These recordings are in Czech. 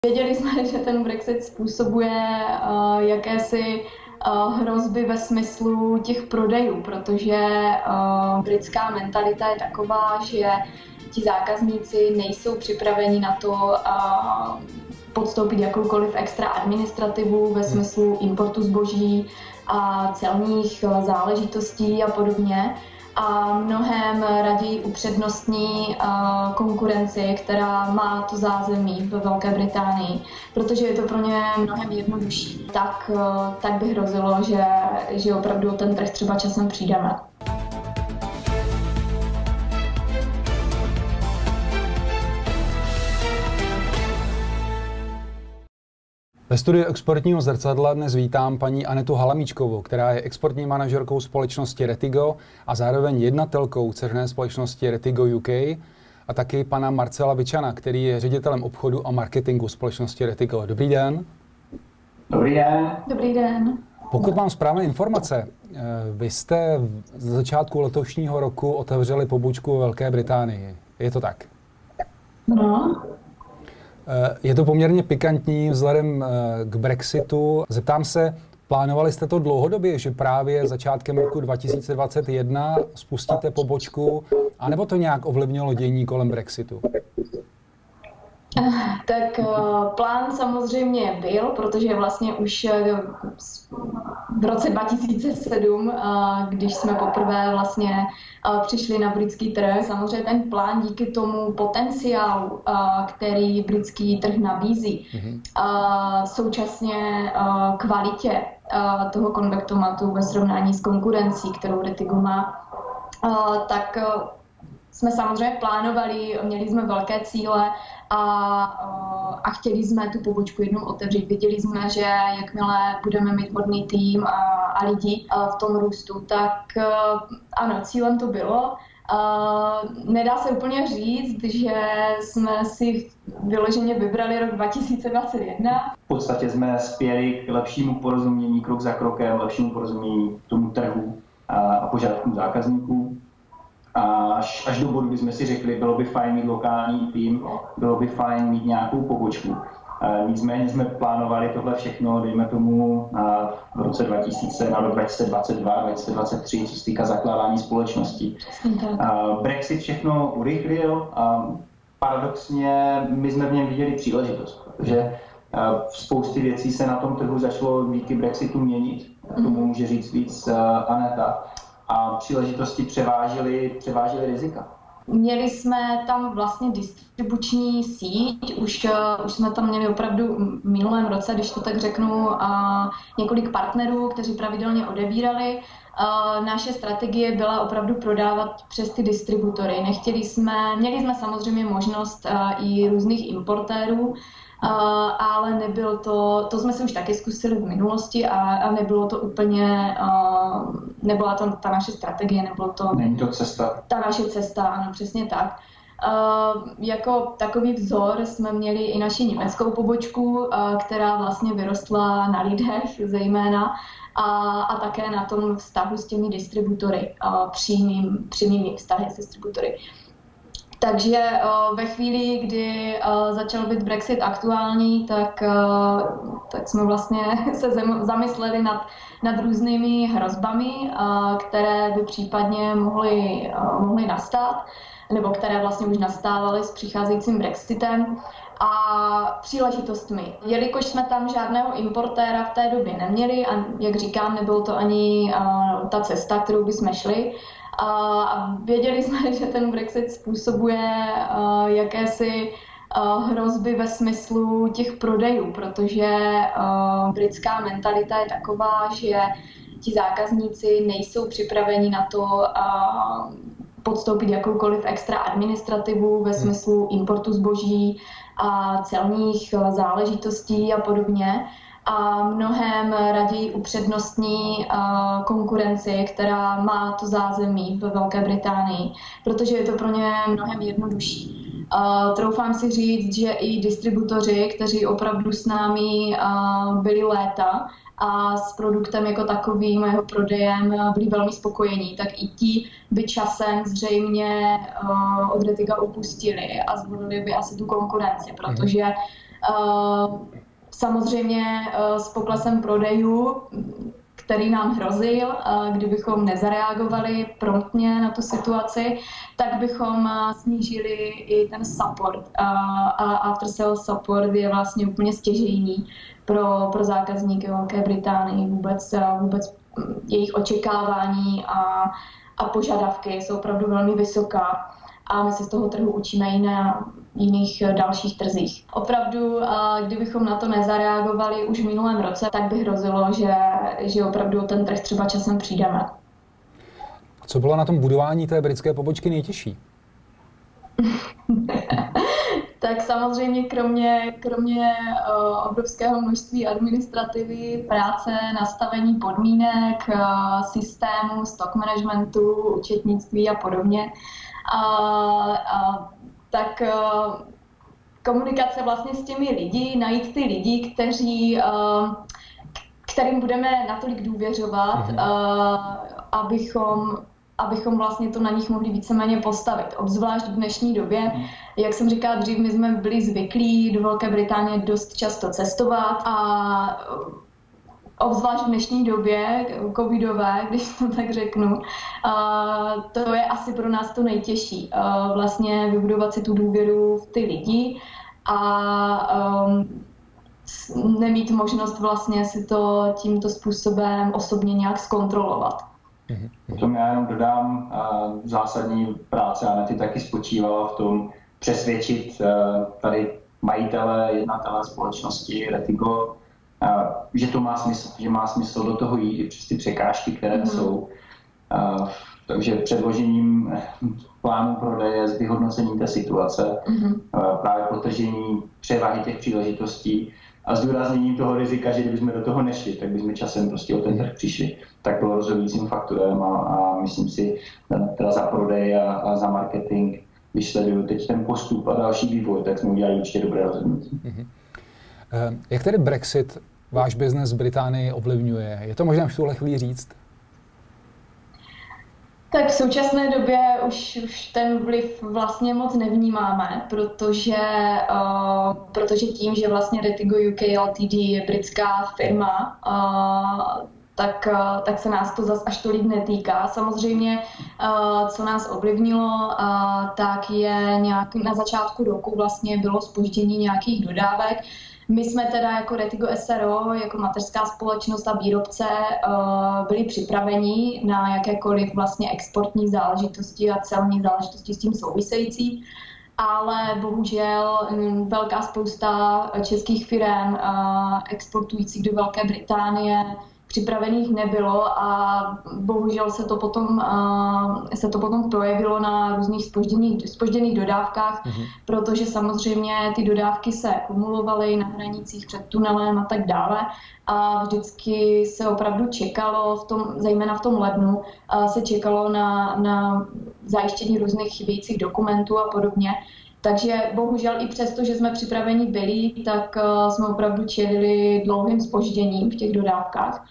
Věděli jsme, že ten Brexit způsobuje jakési hrozby ve smyslu těch prodejů, protože britská mentalita je taková, že ti zákazníci nejsou připraveni na to podstoupit jakoukoliv extra administrativu ve smyslu importu zboží a celních záležitostí a podobně. A mnohem raději upřednostní konkurenci, která má to zázemí ve Velké Británii, protože je to pro ně mnohem jednodušší. Tak by hrozilo, že opravdu ten trh třeba časem přijdeme. Ve studiu Exportního zrcadla dnes vítám paní Anetu Halamíčkovou, která je exportní manažerkou společnosti Retigo a zároveň jednatelkou dceřiné společnosti Retigo UK, a taky pana Marcela Vičana, který je ředitelem obchodu a marketingu společnosti Retigo. Dobrý den. Dobrý den. Dobrý den. Pokud mám správné informace, vy jste z začátku letošního roku otevřeli pobočku ve Velké Británii. Je to tak? No. Je to poměrně pikantní vzhledem k Brexitu. Zeptám se, plánovali jste to dlouhodobě, že právě začátkem roku 2021 spustíte pobočku, anebo to nějak ovlivnilo dění kolem Brexitu? Tak plán samozřejmě byl, protože vlastně už v roce 2007, když jsme poprvé vlastně přišli na britský trh, samozřejmě ten plán díky tomu potenciálu, který britský trh nabízí, současně kvalitě toho konvektomatu ve srovnání s konkurencí, kterou Retigo má, tak jsme samozřejmě plánovali, měli jsme velké cíle a chtěli jsme tu pobočku jednou otevřít. Věděli jsme, že jakmile budeme mít hodný tým a lidi v tom růstu, tak ano, cílem to bylo. Nedá se úplně říct, že jsme si vyloženě vybrali rok 2021. V podstatě jsme spěli k lepšímu porozumění, krok za krokem, lepšímu porozumění tomu trhu a požadavkům zákazníků. Až do bodu, kdy jsme si řekli, bylo by fajn mít lokální tým, bylo by fajn mít nějakou pobočku. Nicméně jsme plánovali tohle všechno, dejme tomu v roce 2022, 2023, co se týká zakládání společnosti. Brexit všechno urychlil a paradoxně my jsme v něm viděli příležitost, protože spousty věcí se na tom trhu začalo díky Brexitu měnit. Tomu může říct víc Aneta. A příležitosti převážily rizika. Měli jsme tam vlastně distribuční síť, už jsme tam měli opravdu v minulém roce, když to tak řeknu, několik partnerů, kteří pravidelně odebírali. Naše strategie byla opravdu prodávat přes ty distributory. Měli jsme samozřejmě možnost i různých importérů, ale nebylo to jsme si už taky zkusili v minulosti a nebylo to úplně, nebyla to ta naše strategie, Není to cesta. Ta naše cesta, ano, přesně tak. Jako takový vzor jsme měli i naši německou pobočku, která vlastně vyrostla na lidech zejména a také na tom vztahu s těmi distributory, přímými vztahy s distributory. Takže ve chvíli, kdy začal být Brexit aktuální, tak jsme vlastně se zamysleli nad různými hrozbami, které by případně mohly nastat, nebo které vlastně už nastávaly s přicházejícím Brexitem a příležitostmi. Jelikož jsme tam žádného importéra v té době neměli a jak říkám, nebylo to ani ta cesta, kterou bychom šli, a věděli jsme, že ten Brexit způsobuje jakési hrozby ve smyslu těch prodejů, protože britská mentalita je taková, že ti zákazníci nejsou připraveni na to podstoupit jakoukoliv extra administrativu ve smyslu importu zboží a celních záležitostí a podobně. A mnohem raději upřednostní konkurenci, která má to zázemí ve Velké Británii, protože je to pro ně mnohem jednodušší. Troufám si říct, že i distributoři, kteří opravdu s námi byli léta a s produktem jako takovým, jeho prodejem byli velmi spokojení, tak i ti by časem zřejmě od Retiga upustili a zvolili by asi tu konkurenci, protože Samozřejmě s poklesem prodejů, který nám hrozil, kdybychom nezareagovali promptně na tu situaci, tak bychom snížili i ten support. A after sales support je vlastně úplně stěžejní pro zákazníky Velké Británii. Vůbec jejich očekávání a požadavky jsou opravdu velmi vysoká. A my se z toho trhu učíme i na jiných dalších trzích. Opravdu, kdybychom na to nezareagovali už v minulém roce, tak by hrozilo, že opravdu ten trh třeba časem přijdeme. Co bylo na tom budování té britské pobočky nejtěžší? Tak samozřejmě kromě obrovského množství administrativy, práce, nastavení podmínek, systému, stock managementu, účetnictví a podobně, tak komunikace vlastně s těmi lidi, najít ty lidi, kterým budeme natolik důvěřovat, abychom vlastně to na nich mohli víceméně postavit. Obzvlášť v dnešní době, jak jsem říkala dřív, my jsme byli zvyklí do Velké Británie dost často cestovat a obzvlášť v dnešní době covidové, když to tak řeknu, to je asi pro nás to nejtěžší. Vlastně vybudovat si tu důvěru v ty lidi a nemít možnost vlastně si to tímto způsobem osobně nějak zkontrolovat. Potom já jenom dodám, zásadní práce Anety taky spočívala v tom přesvědčit tady majitele, jednatele společnosti Retigo, že to má smysl, že má smysl do toho jít i přes ty překážky, které jsou. Takže předložením plánu prodeje, s vyhodnocením té situace, právě potržení převahy těch příležitostí a zdůrazněním toho rizika, že kdybychom do toho nešli, tak bychom časem prostě o ten trh přišli. Tak bylo rozhodujícím faktorem a myslím si, teda za prodej a za marketing, když sleduju teď ten postup a další vývoj, tak jsme udělali určitě dobré rozhodnutí. Jak tedy Brexit váš biznes v Británii ovlivňuje? Je to možná v tuhle chvíli říct? Tak v současné době už ten vliv vlastně moc nevnímáme, protože tím, že vlastně Retigo UK Ltd je britská firma, tak se nás to zas až tolik netýká. Samozřejmě, co nás ovlivnilo, tak je na začátku roku vlastně bylo zpoždění nějakých dodávek. My jsme teda jako Retigo SRO, jako mateřská společnost a výrobce byli připraveni na jakékoliv vlastně exportní záležitosti a celní záležitosti s tím související, ale bohužel velká spousta českých firem exportujících do Velké Británie připravených nebylo a bohužel se to potom projevilo na různých zpožděných dodávkách, protože samozřejmě ty dodávky se kumulovaly na hranicích před tunelem a tak dále a vždycky se opravdu čekalo, zejména v tom lednu, se čekalo na zajištění různých chybějících dokumentů a podobně. Takže bohužel i přesto, že jsme připraveni byli, tak jsme opravdu čelili dlouhým zpožděním v těch dodávkách.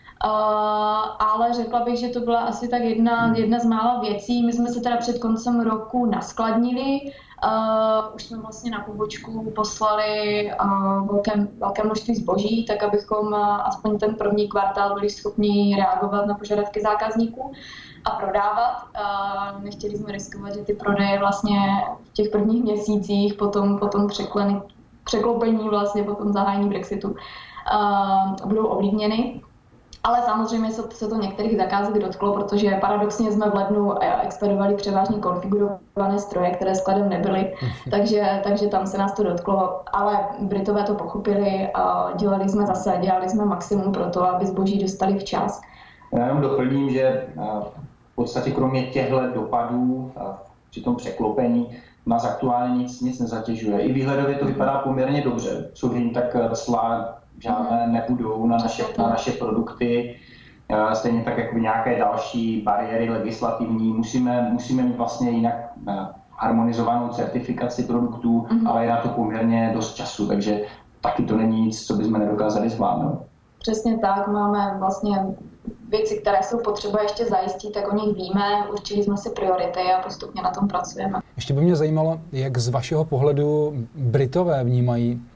Ale řekla bych, že to byla asi tak jedna z mála věcí. My jsme se teda před koncem roku naskladnili. Už jsme vlastně na pobočku poslali velké množství zboží, tak abychom aspoň ten první kvartál byli schopni reagovat na požadavky zákazníků a prodávat. Nechtěli jsme riskovat, že ty prodeje vlastně v těch prvních měsících potom překloupení vlastně potom zahájení Brexitu budou ovlivněny. Ale samozřejmě se to některých zakázek dotklo, protože paradoxně jsme v lednu expedovali převážně konfigurované stroje, které skladem nebyly, takže tam se nás to dotklo. Ale Britové to pochopili a dělali jsme maximum pro to, aby zboží dostali včas. Já jenom doplním, že v podstatě kromě těchto dopadů při tom překlopení nás aktuálně nic nezatěžuje. I výhledově to vypadá poměrně dobře. Co vím, tak cla žádné nebudou na naše produkty. Stejně tak jako nějaké další bariéry legislativní. Musíme mít vlastně jinak harmonizovanou certifikaci produktů, ale je na to poměrně dost času, takže taky to není nic, co bychom nedokázali zvládnout. Přesně tak, máme vlastně věci, které jsou potřeba ještě zajistit, tak o nich víme, určili jsme si priority a postupně na tom pracujeme. Ještě by mě zajímalo, jak z vašeho pohledu Britové vnímají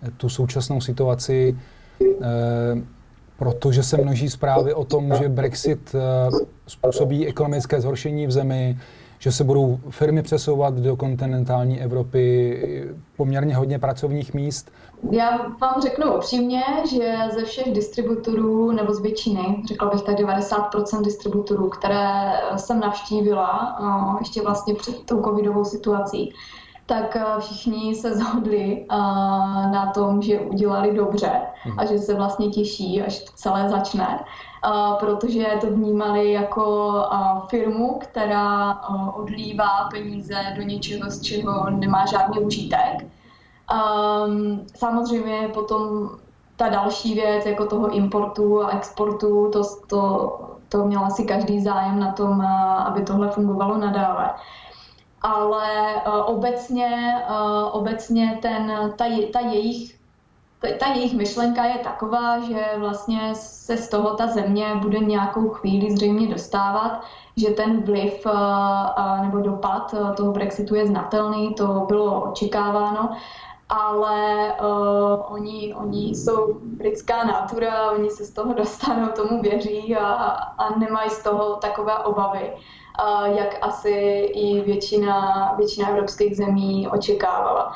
tu současnou situaci, protože se množí zprávy o tom, že Brexit způsobí ekonomické zhoršení v zemi, že se budou firmy přesouvat do kontinentální Evropy, poměrně hodně pracovních míst. Já vám řeknu upřímně, že ze všech distributorů, nebo z většiny, řekla bych tak 90% distributorů, které jsem navštívila ještě vlastně před tou covidovou situací, tak všichni se shodli na tom, že udělali dobře a že se vlastně těší, až to celé začne, protože to vnímali jako firmu, která odlívá peníze do něčeho, z čeho nemá žádný užitek. Samozřejmě potom ta další věc, jako toho importu a exportu, to měl asi každý zájem na tom, aby tohle fungovalo nadále. Ale obecně ta jejich myšlenka je taková, že vlastně se z toho ta země bude nějakou chvíli zřejmě dostávat, že ten vliv nebo dopad toho Brexitu je znatelný, to bylo očekáváno, ale oni jsou britská nátura, oni se z toho dostanou, tomu věří a nemají z toho takové obavy, jak asi i většina evropských zemí očekávala.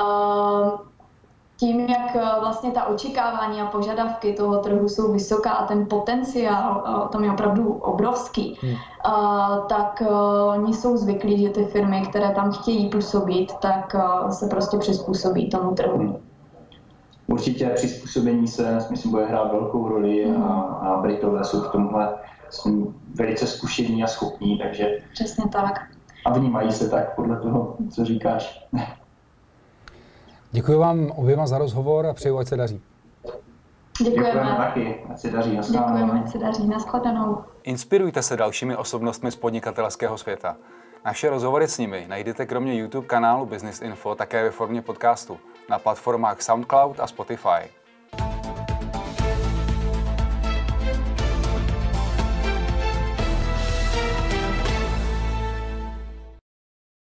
Tím, jak vlastně ta očekávání a požadavky toho trhu jsou vysoká a ten potenciál tam je opravdu obrovský, tak oni jsou zvyklí, že ty firmy, které tam chtějí působit, tak se prostě přizpůsobí tomu trhu. Určitě přizpůsobení se, myslím, bude hrát velkou roli a Britové jsou v tomhle velice zkušení a schopní, takže... Přesně tak. A vnímají se tak podle toho, co říkáš. Děkuji vám oběma za rozhovor a přeju, ať se daří. Děkujeme taky, ať se daří. Děkujeme, ať se daří. Nashledanou. Inspirujte se dalšími osobnostmi z podnikatelského světa. Naše rozhovory s nimi najdete kromě YouTube kanálu Business Info také ve formě podcastu na platformách SoundCloud a Spotify.